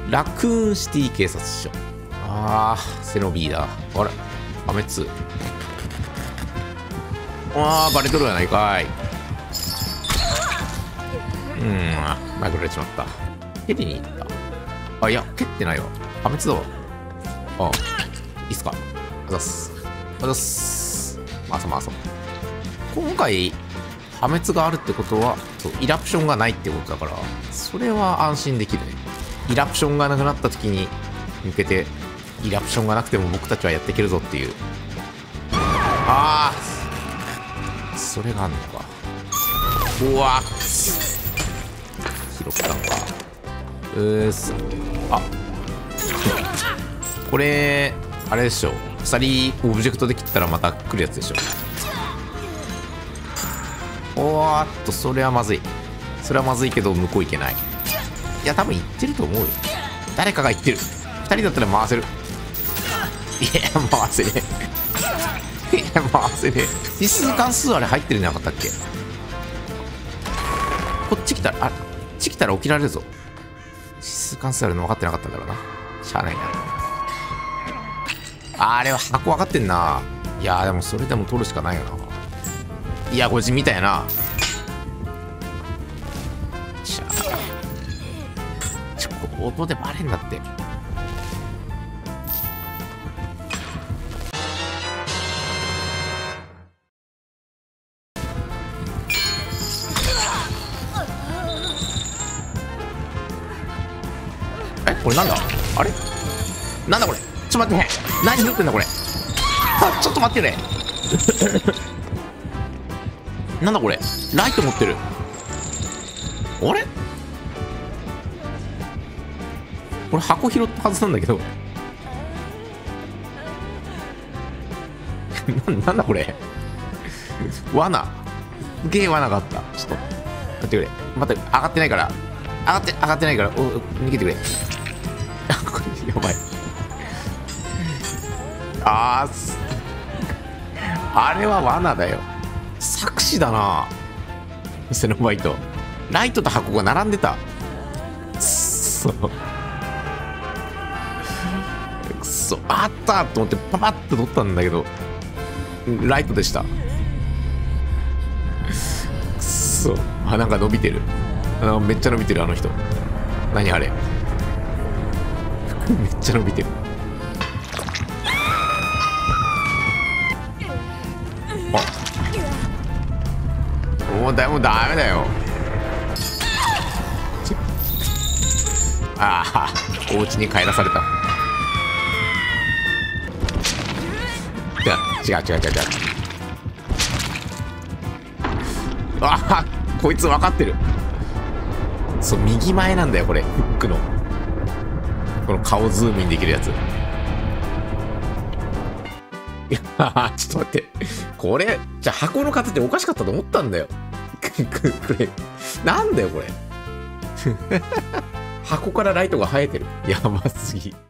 ラクーンシティ警察署。あー、セノビーだ。あれ破滅。あー、バレとるやないかい。マイクられちまった。蹴りに行った。あ、いや、蹴ってないわ。破滅だわ。あ、いいっすか。あざっす。あざっす。まあそうまあそう。今回、破滅があるってことは、そう、イラプションがないってことだから、それは安心できるね。イラプションがなくなった時に向けて、イラプションがなくても僕たちはやっていけるぞっていう。ああ、それがあんのか。うわ拾ったんか。あ、これあれでしょ。鎖オブジェクトで切ったらまた来るやつでしょ。おーっと、それはまずい。それはまずいけど向こう行けない。いや多分行ってると思うよ。誰かが行ってる。2人だったら回せる。いや回せねえ。いや回せねえ。指数関数あれ入ってるんじゃなかったっけ。こっち来たら、あっち来たら起きられるぞ。指数関数あるの分かってなかったんだろうな。しゃあないな。あれは箱分かってんな。いやでもそれでも取るしかないよな。いやこいつ見たやな。しゃあ音でバレんだって。え、これなんだ。あれなんだこれ。ちょっと待って。何拾ってんだこれ。あ、ちょっと待ってね。なんだこれ。ライト持ってる。あれこれ箱拾ったはずなんだけど。なんだこれ。罠。すげえ罠があった。ちょっと待ってくれ。待って、上がってないから。上がってないから。逃げてくれ。これやばい。あれは罠だよ。作詞だな。セノバイト。ライトと箱が並んでた。くそ。あったと思ってパパッと取ったんだけど、ライトでした。くそ。あ、なんか伸びてる。めっちゃ伸びてる、あの人。何あれ。服めっちゃ伸びてる。もうダメだよ。ああ、お家に帰らされた。いや、違う。ああ、こいつ分かってる。そう、右前なんだよこれ。フックのこの顔ズームインできるやつ。いやちょっと待って、これじゃあ箱の形おかしかったと思ったんだよ。これなんだよこれ。箱からライトが生えてる。やばすぎ。